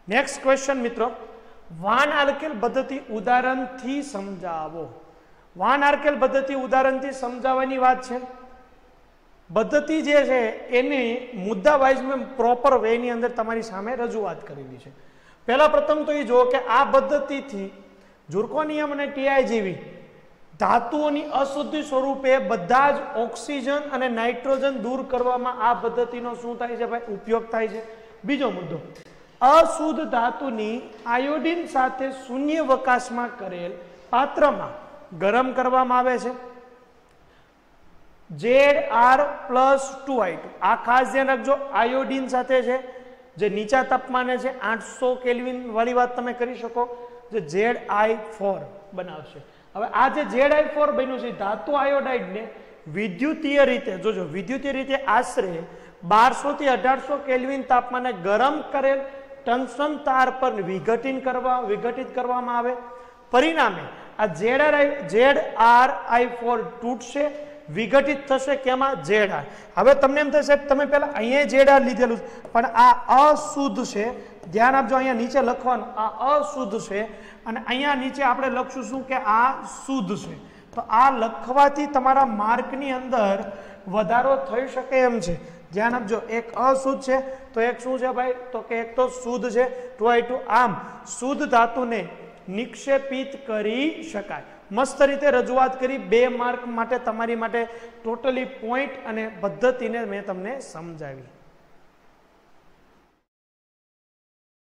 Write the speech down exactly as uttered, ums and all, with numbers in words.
Next question મિત્રો, van Arkel પદ્ધતિ ઉદાહરણથી સમજાવો. વાન આર્કેલ પદ્ધતિ ઉદાહરણથી સમજાવવાની વાત છે. પદ્ધતિ જે છે એની મુદ્દા વાઇઝ મેં પ્રોપર વેની અંદર તમારી સામે રજૂઆત કરેલી છે. પહેલા પ્રથમ તો એ જુઓ કે આ પદ્ધતિથી ઝુર્કોનિયમ અને ટીઆઈ જેવી ધાતુઓની અશુદ્ધ સ્વરૂપે બધા જ ઓક્સિજન અને નાઇટ્રોજન દૂર કરવામાં આ પદ્ધતિનો શું થાય છે ભાઈ? ઉપયોગ થાય છે. બીજો મુદ્દો, અશુદ્ધ ધાતુની આયોડિન સાથે શૂન્ય વકાશમાં કરેલ પાત્રમાં ગરમ કરવામાં આવે છે. Z R plus two I two, આ ખાસ ધ્યાન રાખજો, આયોડિન સાથે છે જે નીચા તાપમાને છે, આઠસો કેલ્વિન વાળી વાત તમે કરી શકો, જે ઝેડ આઈ ફોર બનાવશે. હવે આ જે ઝેડ આઈ ફોર બન્યું છે ધાતુ આયોડાઇડને વિદ્યુતીય રીતે, જોજો વિદ્યુતીય રીતે આશરે બારસો થી અઢારસો કેલ્વિન તાપમાને ગરમ કરેલ ટંકશન તાર પર વિઘટિત કરવા વિઘટિત કરવામાં આવે. પરિણામે આ Z R I Z R I four તૂટશે, વિઘટિત થશે કેમાં? Z R. હવે તમને એમ થશે તમે પહેલા અહીંયા ઝેડ આર લીધેલું પણ આ અશુદ્ધ છે. ધ્યાન આપજો, અહીંયા નીચે લખવાનું આ અશુદ્ધ છે અને અહીંયા નીચે આપણે લખશું શું કે આ શુદ્ધ છે. તો આ લખવાથી તમારા માર્કની અંદર વધારો થઈ શકે એમ છે. ધ્યાન આપજો, એક અશુદ્ધ છે તો એક શું છે ભાઈ? તો કે એક તો શુદ્ધ છે, ટુ આઈ ટુ. આમ શુદ્ધ ધાતુને નિક્ષેપિત કરી શકાય. મસ્ત રીતે રજૂઆત કરી. બે માર્ક માટે તમારી માટે ટોટલી પોઈન્ટ અને પદ્ધતિને મેં તમને સમજાવી.